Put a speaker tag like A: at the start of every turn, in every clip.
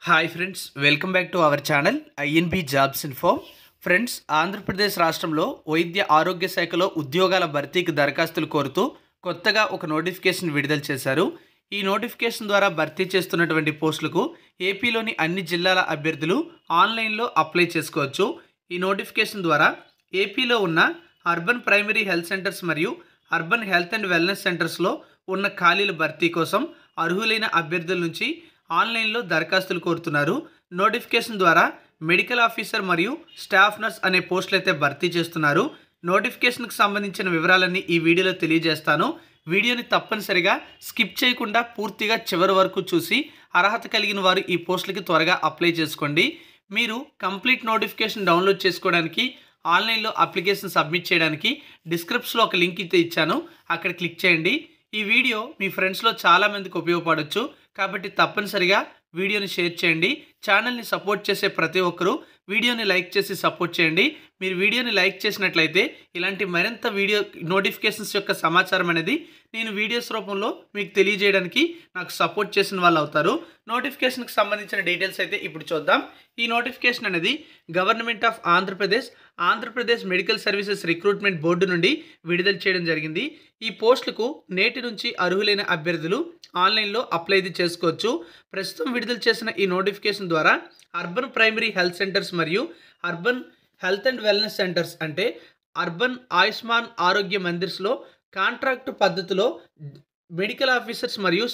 A: Hi friends, welcome back to our channel INB jobs info. Friends, Andhra Pradesh రాష్ట్రంలో వైద్య ఆరోగ్య శాఖలో ఉద్యోగాల భర్తీకి దరఖాస్తులు కోరుతూ కొత్తగా ఒక నోటిఫికేషన్ విడుదల చేశారు. ఈ నోటిఫికేషన్ ద్వారా భర్తీ చేస్తున్నటువంటి పోస్టులకు ఏపీలోని అన్ని జిల్లాల అభ్యర్థులు ఆన్లైన్లో అప్లై చేసుకోవచ్చు. ఈ నోటిఫికేషన్ ద్వారా ఏపీలో ఉన్న అర్బన్ ప్రైమరీ హెల్త్ సెంటర్స్ మరియు అర్బన్ హెల్త్ అండ్ వెల్నెస్ సెంటర్స్లో ఉన్న ఖాళీల భర్తీ కోసం అర్హులైన అభ్యర్థుల నుంచి ఆన్లైన్లో దరఖాస్తులు కోరుతున్నారు. నోటిఫికేషన్ ద్వారా మెడికల్ ఆఫీసర్ మరియు స్టాఫ్ నర్స్ అనే పోస్టులు అయితే భర్తీ చేస్తున్నారు. నోటిఫికేషన్కి సంబంధించిన వివరాలన్నీ ఈ వీడియోలో తెలియజేస్తాను. వీడియోని తప్పనిసరిగా స్కిప్ చేయకుండా పూర్తిగా చివరి వరకు చూసి అర్హత కలిగిన వారు ఈ పోస్టులకి త్వరగా అప్లై చేసుకోండి. మీరు కంప్లీట్ నోటిఫికేషన్ డౌన్లోడ్ చేసుకోవడానికి, ఆన్లైన్లో అప్లికేషన్ సబ్మిట్ చేయడానికి డిస్క్రిప్షన్లో ఒక లింక్ అయితే ఇచ్చాను, అక్కడ క్లిక్ చేయండి. ఈ వీడియో మీ ఫ్రెండ్స్లో చాలామందికి ఉపయోగపడవచ్చు కాబట్టి తప్పనిసరిగా వీడియోని షేర్ చేయండి. ఛానల్ని సపోర్ట్ చేసే ప్రతి ఒక్కరూ వీడియోని లైక్ చేసి సపోర్ట్ చేయండి. మీరు వీడియోని లైక్ చేసినట్లయితే ఇలాంటి మరింత వీడియో నోటిఫికేషన్స్ యొక్క సమాచారం అనేది నేను వీడియోస్ రూపంలో మీకు తెలియజేయడానికి నాకు సపోర్ట్ చేసిన వాళ్ళు అవుతారు. నోటిఫికేషన్కి సంబంధించిన డీటెయిల్స్ అయితే ఇప్పుడు చూద్దాం. ఈ నోటిఫికేషన్ అనేది government of Andhra Pradesh medical services recruitment board నుండి విడుదల చేయడం జరిగింది. ఈ పోస్టులకు నేటి నుంచి అర్హులైన అభ్యర్థులు ఆన్లైన్లో అప్లై చేసుకోవచ్చు. ప్రస్తుతం విడుదల చేసిన ఈ నోటిఫికేషన్ ద్వారా అర్బన్ ప్రైమరీ హెల్త్ సెంటర్స్ మరియు urban health and wellness centres అంటే అర్బన్ ఆయుష్మాన్ ఆరోగ్య మందిర్స్లో కాంట్రాక్ట్ పద్ధతిలో మెడికల్ ఆఫీసర్స్ మరియు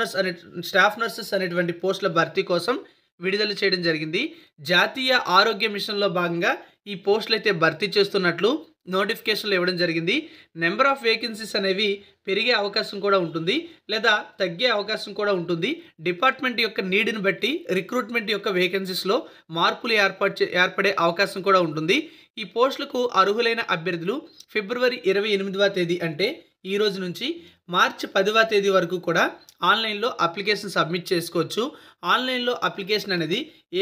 A: స్టాఫ్ నర్సెస్ అనేటువంటి పోస్టుల భర్తీ కోసం విడుదల చేయడం జరిగింది. జాతీయ ఆరోగ్య మిషన్లో భాగంగా ఈ పోస్టులు అయితే భర్తీ చేస్తున్నట్లు నోటిఫికేషన్లు ఇవ్వడం జరిగింది. నెంబర్ ఆఫ్ వేకెన్సీస్ అనేవి పెరిగే అవకాశం కూడా ఉంటుంది లేదా తగ్గే అవకాశం కూడా ఉంటుంది. డిపార్ట్మెంట్ యొక్క నీడ్ని బట్టి రిక్రూట్మెంట్ యొక్క వేకెన్సీస్లో మార్పులు ఏర్పడే అవకాశం కూడా ఉంటుంది. ఈ పోస్టులకు అర్హులైన అభ్యర్థులు ఫిబ్రవరి 28వ తేదీ అంటే ఈ రోజు నుంచి మార్చి 10వ తేదీ వరకు కూడా ఆన్లైన్లో అప్లికేషన్ సబ్మిట్ చేసుకోవచ్చు. ఆన్లైన్లో అప్లికేషన్ అనేది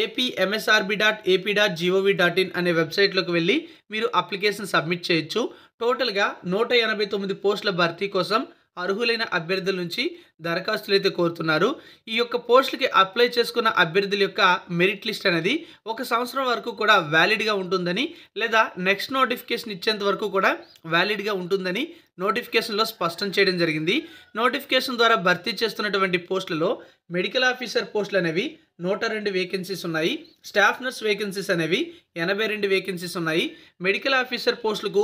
A: apmsrb.ap.gov.in అనే వెబ్సైట్లోకి వెళ్ళి మీరు అప్లికేషన్ సబ్మిట్ చేయొచ్చు. టోటల్గా 189 పోస్టుల భర్తీ కోసం అర్హులైన అభ్యర్థుల నుంచి దరఖాస్తులు అయితే కోరుతున్నారు. ఈ యొక్క పోస్టులకి అప్లై చేసుకున్న అభ్యర్థుల యొక్క మెరిట్ లిస్ట్ అనేది 1 సంవత్సరం వరకు కూడా వ్యాలిడ్గా ఉంటుందని లేదా నెక్స్ట్ నోటిఫికేషన్ ఇచ్చేంత వరకు కూడా వ్యాలిడ్గా ఉంటుందని నోటిఫికేషన్లో స్పష్టం చేయడం జరిగింది. నోటిఫికేషన్ ద్వారా భర్తీ చేస్తున్నటువంటి పోస్టులలో మెడికల్ ఆఫీసర్ పోస్టులు అనేవి 102 వేకెన్సీస్ ఉన్నాయి. స్టాఫ్ నర్స్ వేకెన్సీస్ అనేవి 82 వేకెన్సీస్ ఉన్నాయి. మెడికల్ ఆఫీసర్ పోస్టులకు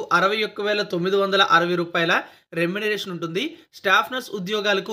A: 61,960 రూపాయల రెమ్యునరేషన్ ఉంటుంది. స్టాఫ్ నర్స్ ఉద్యోగాలకు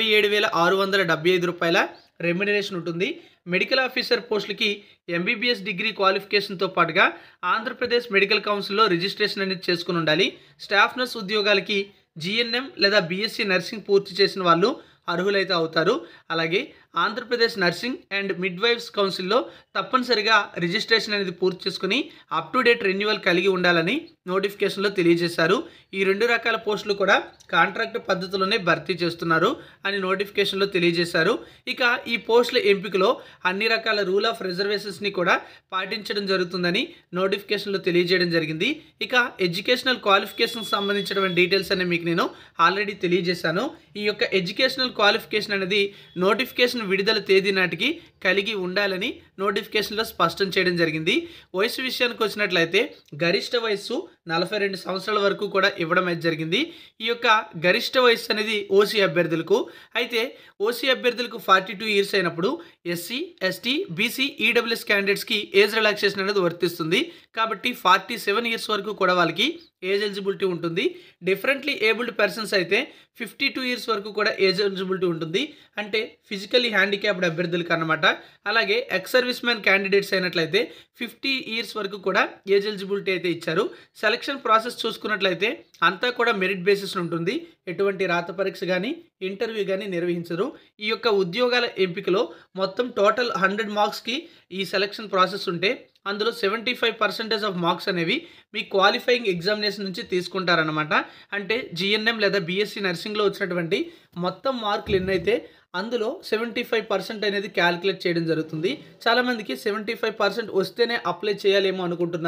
A: 27,675 రూపాయల రెమ్యునరేషన్ ఉంటుంది. మెడికల్ ఆఫీసర్ పోస్టులకి ఎంబీబీఎస్ డిగ్రీ క్వాలిఫికేషన్తో పాటుగా ఆంధ్రప్రదేశ్ మెడికల్ కౌన్సిల్లో రిజిస్ట్రేషన్ అనేది చేసుకుని ఉండాలి. స్టాఫ్ నర్స్ ఉద్యోగాలకి జీఎన్ఎం లేదా బీఎస్సీ నర్సింగ్ పూర్తి చేసిన వాళ్ళు అర్హులైతే అవుతారు. అలాగే ఆంధ్రప్రదేశ్ నర్సింగ్ అండ్ మిడ్వైఫ్స్ కౌన్సిల్లో తప్పనిసరిగా రిజిస్ట్రేషన్ అనేది పూర్తి చేసుకుని అప్ టు డేట్ రెన్యువల్ కలిగి ఉండాలని నోటిఫికేషన్లో తెలియజేశారు. ఈ 2 రకాల పోస్టులు కూడా కాంట్రాక్ట్ పద్ధతిలోనే భర్తీ చేస్తున్నారు అని నోటిఫికేషన్లో తెలియజేశారు. ఇక ఈ పోస్టుల ఎంపికలో అన్ని రకాల రూల్ ఆఫ్ రిజర్వేషన్స్ని కూడా పాటించడం జరుగుతుందని నోటిఫికేషన్లో తెలియజేయడం జరిగింది. ఇక ఎడ్యుకేషనల్ క్వాలిఫికేషన్కి సంబంధించినటువంటి డీటెయిల్స్ అనేవి మీకు నేను ఆల్రెడీ తెలియజేశాను. ఈ యొక్క ఎడ్యుకేషనల్ క్వాలిఫికేషన్ అనేది నోటిఫికేషన్ విడుదల తేదీ నాటికి కలిగి ఉండాలని నోటిఫికేషన్లో స్పష్టం చేయడం జరిగింది. వయసు విషయానికి వచ్చినట్లయితే గరిష్ట వయస్సు 42 సంవత్సరాల వరకు కూడా ఇవ్వడం అయితే జరిగింది. ఈ యొక్క గరిష్ట వయస్సు అనేది ఓసీ అభ్యర్థులకు, అయితే ఓసీ అభ్యర్థులకు 42 ఇయర్స్ అయినప్పుడు ఎస్సీ, ఎస్టీ, బీసీ, ఈడబ్ల్యూఎస్ క్యాండిడేట్స్కి ఏజ్ రిలాక్సేషన్ అనేది వర్తిస్తుంది. కాబట్టి 47 ఇయర్స్ వరకు కూడా వాళ్ళకి ఏజ్ ఎలిజిబిలిటీ ఉంటుంది. డిఫరెంట్లీ ఏబుల్డ్ పర్సన్స్ అయితే 52 ఇయర్స్ వరకు కూడా ఏజ్ ఎలిజిబిలిటీ ఉంటుంది, అంటే ఫిజికల్లీ హ్యాండిక్యాప్డ్ అభ్యర్థులకు అన్నమాట. అలాగే ఎక్స్ సర్వీస్ మ్యాన్ క్యాండిడేట్స్ అయినట్లయితే 50 ఇయర్స్ వరకు కూడా ఏజ్ ఎలిజిబిలిటీ అయితే ఇచ్చారు. సెలక్షన్ ప్రాసెస్ చూసుకున్నట్లయితే అంతా కూడా మెరిట్ బేసిస్ ఉంటుంది. ఎటువంటి రాత పరీక్ష కానీ ఇంటర్వ్యూ కానీ నిర్వహించరు. ఈ యొక్క ఉద్యోగాల ఎంపికలో మొత్తం టోటల్ 100 మార్క్స్కి ఈ సెలక్షన్ ప్రాసెస్ ఉంటే అందులో 75% ఆఫ్ మార్క్స్ అనేవి మీ క్వాలిఫైయింగ్ ఎగ్జామినేషన్ నుంచి తీసుకుంటారనమాట. అంటే జీఎన్ఎం లేదా బీఎస్సీ నర్సింగ్లో వచ్చినటువంటి మొత్తం మార్కులు ఎన్నైతే అందులో 75% అనేది క్యాలిక్యులేట్ చేయడం జరుగుతుంది. చాలామందికి 75% వస్తేనే అప్లై చేయాలేమో అనుకుంటున్నారు.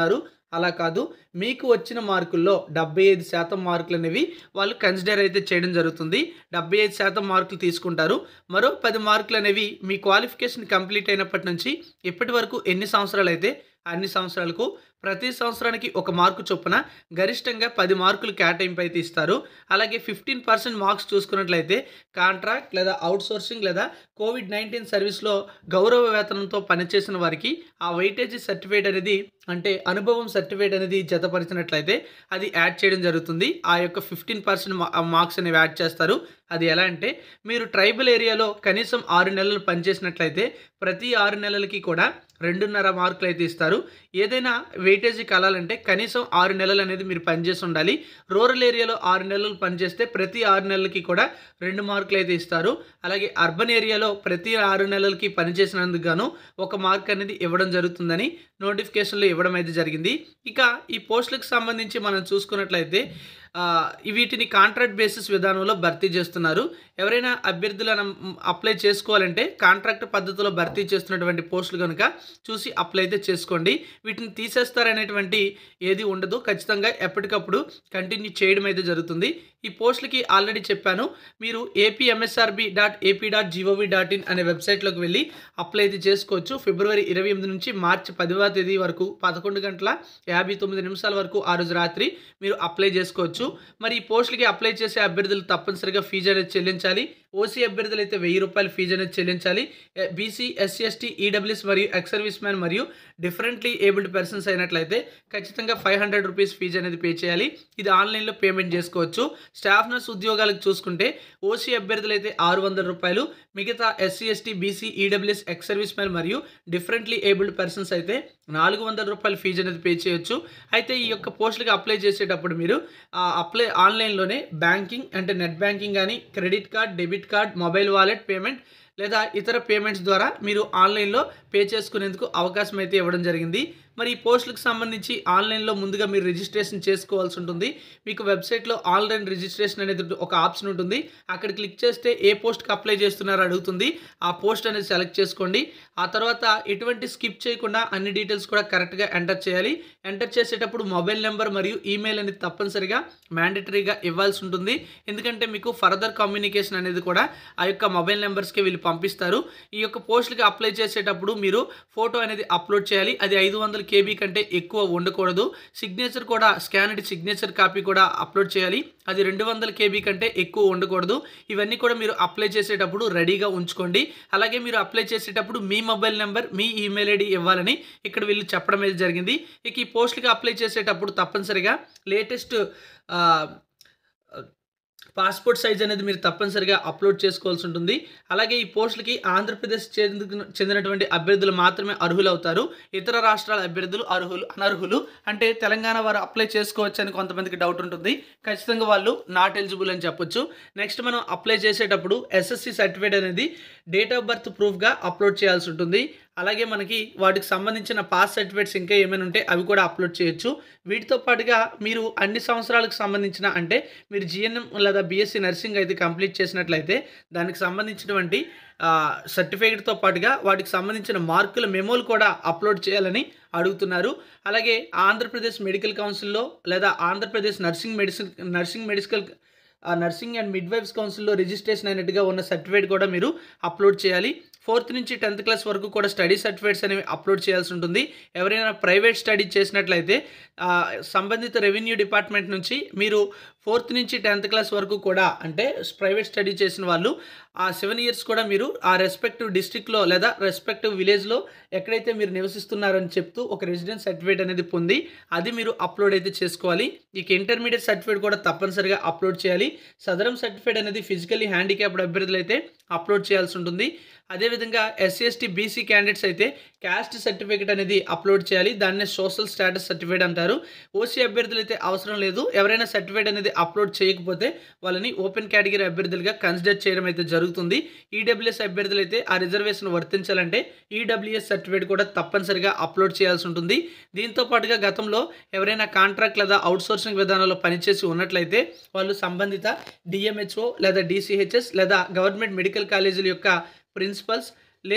A: అలా కాదు, మీకు వచ్చిన మార్కుల్లో 75% మార్కులు అనేవి వాళ్ళు కన్సిడర్ అయితే చేయడం జరుగుతుంది. 75% మార్కులు తీసుకుంటారు. మరో 10 మార్కులు అనేవి మీ క్వాలిఫికేషన్ కంప్లీట్ అయినప్పటి నుంచి ఇప్పటి వరకు ఎన్ని సంవత్సరాలు అయితే అన్ని సంవత్సరాలకు ప్రతి సంవత్సరానికి 1 మార్కు చొప్పున గరిష్టంగా 10 మార్కులు కేటాయింపు అయితే ఇస్తారు. అలాగే 15% మార్క్స్ చూసుకున్నట్లయితే కాంట్రాక్ట్ లేదా అవుట్సోర్సింగ్ లేదా కోవిడ్-19 సర్వీస్లో గౌరవ వేతనంతో పనిచేసిన వారికి ఆ వెయిటేజీ సర్టిఫికేట్ అనేది అంటే అనుభవం సర్టిఫికేట్ అనేది జతపరిచినట్లయితే అది యాడ్ చేయడం జరుగుతుంది. ఆ యొక్క 15% మార్క్స్ అనేవి యాడ్ చేస్తారు. అది ఎలా అంటే మీరు ట్రైబల్ ఏరియాలో కనీసం 6 నెలలు పనిచేసినట్లయితే ప్రతి 6 నెలలకి కూడా 2.5 మార్కులు అయితే ఇస్తారు. ఏదైనా వెయిటేజీ కలాలంటే కనీసం 6 నెలలు అనేది మీరు పనిచేసి ఉండాలి. రూరల్ ఏరియాలో 6 నెలలు పనిచేస్తే ప్రతి 6 నెలలకి కూడా 2 మార్కులు అయితే ఇస్తారు. అలాగే అర్బన్ ఏరియాలో ప్రతి 6 నెలలకి పనిచేసినందుకు గాను 1 మార్క్ అనేది ఇవ్వడం జరుగుతుందని నోటిఫికేషన్లో ఇవ్వడం అయితే జరిగింది. ఇక ఈ పోస్టులకు సంబంధించి మనం చూసుకున్నట్లయితే వీటిని కాంట్రాక్ట్ బేసిస్ విధానంలో భర్తీ చేస్తున్నారు. ఎవరైనా అభ్యర్థులను అప్లై చేసుకోవాలంటే కాంట్రాక్ట్ పద్ధతిలో భర్తీ చేస్తున్నటువంటి పోస్టులు కనుక చూసి అప్లై అయితే చేసుకోండి. వీటిని తీసేస్తారనేటువంటి ఏది ఉండదు. ఖచ్చితంగా ఎప్పటికప్పుడు కంటిన్యూ చేయడం అయితే జరుగుతుంది. ఈ పోస్టులకి ఆల్రెడీ చెప్పాను. మీరు apmsrb.ap.gov.in అనే వెబ్సైట్లోకి వెళ్ళి అప్లై అయితే చేసుకోవచ్చు. ఫిబ్రవరి 28 నుంచి మార్చి 10వ తేదీ వరకు 11:59 వరకు ఆ రోజు రాత్రి మీరు అప్లై చేసుకోవచ్చు. మరి ఈ పోస్టులకి అప్లై చేసే అభ్యర్థులు తప్పనిసరిగా ఫీజు అనేది చెల్లించాలి. ఓసీ అభ్యర్థులు అయితే ₹1000 ఫీజు అనేది చెల్లించాలి. బీసీ, ఎస్సీ, ఎస్టీ, ఈడబ్ల్యూఎస్ మరియు ఎక్స్ సర్వీస్ మ్యాన్ మరియు డిఫరెంట్లీ ఏబుల్డ్ పర్సన్స్ అయినట్లయితే ఖచ్చితంగా ₹500 ఫీజు అనేది పే చేయాలి. ఇది ఆన్లైన్లో పేమెంట్ చేసుకోవచ్చు. స్టాఫ్ నర్స్ ఉద్యోగాలకు చూసుకుంటే ఓసీ అభ్యర్థులు అయితే ₹600, మిగతా SC, ST, BC, EWS, ex service man మరియు డిఫరెంట్లీ ఏబుల్డ్ పర్సన్స్ అయితే ₹400 ఫీజు అనేది పే చేయొచ్చు. అయితే ఈ యొక్క పోస్టులకి అప్లై చేసేటప్పుడు మీరు అప్లై ఆన్లైన్లోనే బ్యాంకింగ్ అంటే నెట్ బ్యాంకింగ్ కానీ, credit card, debit card, mobile wallet payment లేదా ఇతర పేమెంట్స్ ద్వారా మీరు ఆన్లైన్లో పే చేసుకునేందుకు అవకాశం అయితే ఇవ్వడం జరిగింది. మరి ఈ పోస్టులకు సంబంధించి ఆన్లైన్లో ముందుగా మీరు రిజిస్ట్రేషన్ చేసుకోవాల్సి ఉంటుంది. మీకు వెబ్సైట్లో ఆన్లైన్ రిజిస్ట్రేషన్ అనేది ఒక ఆప్షన్ ఉంటుంది. అక్కడ క్లిక్ చేస్తే ఏ పోస్ట్కి అప్లై చేస్తున్నారో అడుగుతుంది. ఆ పోస్ట్ అనేది సెలెక్ట్ చేసుకోండి. ఆ తర్వాత ఎటువంటి స్కిప్ చేయకుండా అన్ని డీటెయిల్స్ కూడా కరెక్ట్గా ఎంటర్ చేయాలి. ఎంటర్ చేసేటప్పుడు మొబైల్ నెంబర్ మరియు ఈమెయిల్ అనేది తప్పనిసరిగా మ్యాండేటరీగా ఇవ్వాల్సి ఉంటుంది. ఎందుకంటే మీకు ఫర్దర్ కమ్యూనికేషన్ అనేది కూడా ఆ యొక్క మొబైల్ నెంబర్స్కి వీళ్ళు పంపిస్తారు. ఈ యొక్క పోస్టులకి అప్లై చేసేటప్పుడు మీరు ఫోటో అనేది అప్లోడ్ చేయాలి. అది 500 KB కంటే ఎక్కువ ఉండకూడదు. సిగ్నేచర్ కూడా స్కాన్డ్ సిగ్నేచర్ కాపీ కూడా అప్లోడ్ చేయాలి. అది 200 KB కంటే ఎక్కువ ఉండకూడదు. ఇవన్నీ కూడా మీరు అప్లై చేసేటప్పుడు రెడీగా ఉంచుకోండి. అలాగే మీరు అప్లై చేసేటప్పుడు మీ మొబైల్ నెంబర్, మీ ఈమెయిల్ ఐడి ఇవ్వాలని ఇక్కడ వీళ్ళు చెప్పడం అయితే జరిగింది. ఇక ఈ పోస్టులకి అప్లై చేసేటప్పుడు తప్పనిసరిగా లేటెస్ట్ పాస్పోర్ట్ సైజ్ అనేది మీరు తప్పనిసరిగా అప్లోడ్ చేసుకోవాల్సి ఉంటుంది. అలాగే ఈ పోస్టులకి ఆంధ్రప్రదేశ్ చెందినటువంటి అభ్యర్థులు మాత్రమే అర్హులు అవుతారు. ఇతర రాష్ట్రాల అభ్యర్థులు అనర్హులు. అంటే తెలంగాణ వారు అప్లై చేసుకోవచ్చు అని కొంతమందికి డౌట్ ఉంటుంది. ఖచ్చితంగా వాళ్ళు నాట్ ఎలిజిబుల్ అని చెప్పొచ్చు. నెక్స్ట్ మనం అప్లై చేసేటప్పుడు SSC సర్టిఫికేట్ అనేది డేట్ ఆఫ్ బర్త్ ప్రూఫ్గా అప్లోడ్ చేయాల్సి ఉంటుంది. అలాగే మనకి వాటికి సంబంధించిన పాస్ సర్టిఫికేట్స్ ఇంకా ఏమైనా ఉంటే అవి కూడా అప్లోడ్ చేయొచ్చు. వీటితో పాటుగా మీరు అన్ని సంవత్సరాలకు సంబంధించిన అంటే మీరు GNM లేదా BSc నర్సింగ్ అయితే కంప్లీట్ చేసినట్లయితే దానికి సంబంధించినటువంటి సర్టిఫికేట్తో పాటుగా వాటికి సంబంధించిన మార్కుల మెమోలు కూడా అప్లోడ్ చేయాలని అడుగుతున్నారు. అలాగే ఆంధ్రప్రదేశ్ మెడికల్ కౌన్సిల్లో లేదా ఆంధ్రప్రదేశ్ నర్సింగ్ అండ్ మిడ్వైఫ్స్ కౌన్సిల్లో రిజిస్ట్రేషన్ అయినట్టుగా ఉన్న సర్టిఫికేట్ కూడా మీరు అప్లోడ్ చేయాలి. 4th నుంచి 10th క్లాస్ వరకు కూడా స్టడీ సర్టిఫికేట్స్ అనేవి అప్లోడ్ చేయాల్సి ఉంటుంది. ఎవరైనా ప్రైవేట్ స్టడీ చేసినట్లయితే సంబంధిత రెవెన్యూ డిపార్ట్మెంట్ నుంచి మీరు 4th నుంచి 10th క్లాస్ వరకు కూడా అంటే ప్రైవేట్ స్టడీ చేసిన వాళ్ళు ఆ 7 years కూడా మీరు ఆ రెస్పెక్టివ్ డిస్ట్రిక్ట్లో లేదా రెస్పెక్టివ్ విలేజ్లో ఎక్కడైతే మీరు నివసిస్తున్నారని చెప్తూ ఒక రెసిడెన్స్ సర్టిఫికేట్ అనేది పొంది అది మీరు అప్లోడ్ అయితే చేసుకోవాలి. ఇక ఇంటర్మీడియట్ సర్టిఫికేట్ కూడా తప్పనిసరిగా అప్లోడ్ చేయాలి. సదరం సర్టిఫికేట్ అనేది ఫిజికల్లీ హ్యాండిక్యాప్డ్ అభ్యర్థులు అయితే అప్లోడ్ చేయాల్సి ఉంటుంది. అదేవిధంగా SC ST BC క్యాండిడేట్స్ అయితే క్యాస్ట్ సర్టిఫికేట్ అనేది అప్లోడ్ చేయాలి. దాన్నే సోషల్ స్టేటస్ సర్టిఫికేట్ అంటారు. ఓసీ అభ్యర్థులు అయితే అవసరం లేదు. ఎవరైనా సర్టిఫికేట్ అనేది అప్లోడ్ చేయకపోతే వాళ్ళని ఓపెన్ కేటగిరీ అభ్యర్థులుగా కన్సిడర్ చేయడం అయితే జరుగుతుంది. ఈడబ్ల్యూఎస్ అభ్యర్థులు అయితే ఆ రిజర్వేషన్ వర్తించాలంటే ఈడబ్ల్యూఎస్ సర్టిఫికేట్ కూడా తప్పనిసరిగా అప్లోడ్ చేయాల్సి ఉంటుంది. దీంతో పాటుగా గతంలో ఎవరైనా కాంట్రాక్ట్ లేదా అవుట్సోర్సింగ్ విధానంలో పనిచేసి ఉన్నట్లయితే వాళ్ళు సంబంధిత DMHO లేదా DCHS లేదా గవర్నమెంట్ మెడికల్ కాలేజీల యొక్క ప్రిన్సిపల్స్ లేదా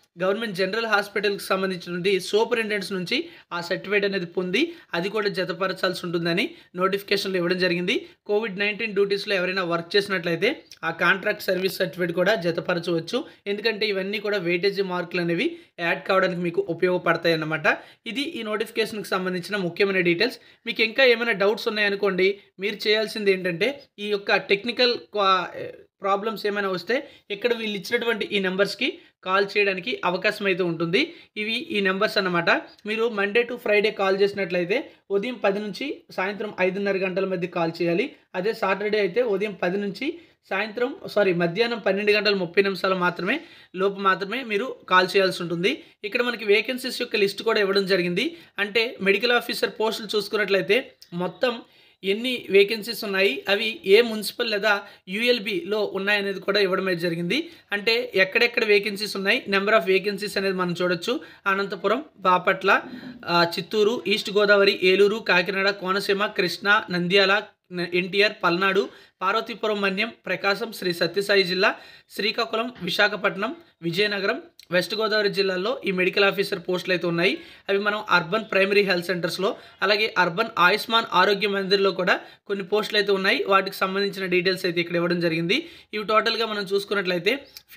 A: గవర్నమెంట్ జనరల్ హాస్పిటల్కి సంబంధించినటువంటి సూపరింటెండెంట్స్ నుంచి ఆ సర్టిఫికేట్ అనేది పొంది అది కూడా జతపరచాల్సి ఉంటుందని నోటిఫికేషన్లో ఇవ్వడం జరిగింది. కోవిడ్-19 డ్యూటీస్లో ఎవరైనా వర్క్ చేసినట్లయితే ఆ కాంట్రాక్ట్ సర్వీస్ సర్టిఫికేట్ కూడా జతపరచవచ్చు. ఎందుకంటే ఇవన్నీ కూడా వెయిటేజ్ మార్కులు అనేవి యాడ్ కావడానికి మీకు ఉపయోగపడతాయి అన్నమాట. ఇది ఈ నోటిఫికేషన్కి సంబంధించిన ముఖ్యమైన డీటెయిల్స్. మీకు ఇంకా ఏమైనా డౌట్స్ ఉన్నాయనుకోండి, మీరు చేయాల్సింది ఏంటంటే ఈ యొక్క టెక్నికల్ ప్రాబ్లమ్స్ ఏమైనా వస్తే ఇక్కడ వీళ్ళు ఇచ్చినటువంటి ఈ నెంబర్స్కి కాల్ చేయడానికి అవకాశం అయితే ఉంటుంది. ఇవి ఈ నెంబర్స్ అన్నమాట. మీరు మండే టు ఫ్రైడే కాల్ చేసినట్లయితే ఉదయం 10 నుంచి సాయంత్రం 5:30 గంటల మధ్య కాల్ చేయాలి. అదే సాటర్డే అయితే ఉదయం 10 నుంచి మధ్యాహ్నం 12:30 మాత్రమే మీరు కాల్ చేయాల్సి ఉంటుంది. ఇక్కడ మనకి వేకెన్సీస్ యొక్క లిస్ట్ కూడా ఇవ్వడం జరిగింది. అంటే మెడికల్ ఆఫీసర్ పోస్టులు చూసుకున్నట్లయితే మొత్తం ఎన్ని వేకెన్సీస్ ఉన్నాయి, అవి ఏ మున్సిపల్ లేదా యూఎల్బిలో ఉన్నాయనేది కూడా ఇవ్వడం అయితే జరిగింది. అంటే ఎక్కడెక్కడ వేకెన్సీస్ ఉన్నాయి, నెంబర్ ఆఫ్ వేకెన్సీస్ అనేది మనం చూడొచ్చు. అనంతపురం, బాపట్ల, చిత్తూరు, ఈస్ట్ గోదావరి, ఏలూరు, కాకినాడ, కోనసీమ, కృష్ణా, నంద్యాల, ఎన్టీఆర్, పల్నాడు, పార్వతీపురం, మన్యం, ప్రకాశం, శ్రీ సత్యసాయి జిల్లా, శ్రీకాకుళం, విశాఖపట్నం, విజయనగరం, వెస్ట్ గోదావరి జిల్లాల్లో ఈ మెడికల్ ఆఫీసర్ పోస్టులు అయితే ఉన్నాయి. అవి మనం అర్బన్ ప్రైమరీ హెల్త్ సెంటర్స్లో, అలాగే అర్బన్ ఆయుష్మాన్ ఆరోగ్య మందిర్లో కూడా కొన్ని పోస్టులు అయితే ఉన్నాయి. వాటికి సంబంధించిన డీటెయిల్స్ అయితే ఇక్కడ ఇవ్వడం జరిగింది. ఇవి టోటల్గా మనం చూసుకున్నట్లయితే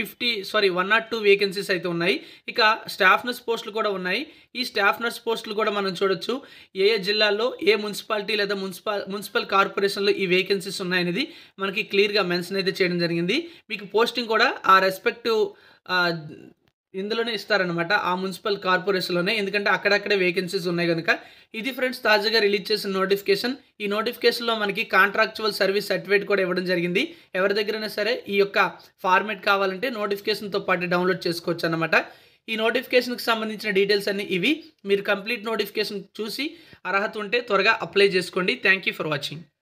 A: 102 వేకెన్సీస్ అయితే ఉన్నాయి. ఇక స్టాఫ్ నర్స్ పోస్టులు కూడా ఉన్నాయి. ఈ స్టాఫ్ నర్స్ పోస్టులు కూడా మనం చూడొచ్చు. ఏ జిల్లాల్లో ఏ మున్సిపాలిటీ లేదా మున్సిపల్ కార్పొరేషన్లో ఈ వేకెన్సీస్ ఉన్నాయనేది మనకి క్లియర్గా మెన్షన్ అయితే చేయడం జరిగింది. మీకు పోస్టింగ్ కూడా ఆ రెస్పెక్టివ్ ఇందులోనే ఇస్తారనమాట, ఆ మున్సిపల్ కార్పొరేషన్లోనే. ఎందుకంటే అక్కడక్కడే వేకెన్సీస్ ఉన్నాయి కనుక. ఇది ఫ్రెండ్స్ తాజాగా రిలీజ్ చేసిన నోటిఫికేషన్. ఈ నోటిఫికేషన్లో మనకి కాంట్రాక్చువల్ సర్వీస్ సర్టిఫికేట్ కూడా ఇవ్వడం జరిగింది. ఎవరి దగ్గరైనా సరే ఈ యొక్క ఫార్మేట్ కావాలంటే నోటిఫికేషన్తో పాటు డౌన్లోడ్ చేసుకోవచ్చు అనమాట. ఈ నోటిఫికేషన్కి సంబంధించిన డీటెయిల్స్ అన్నీ ఇవి. మీరు కంప్లీట్ నోటిఫికేషన్ చూసి అర్హత ఉంటే త్వరగా అప్లై చేసుకోండి. Thank you for watching.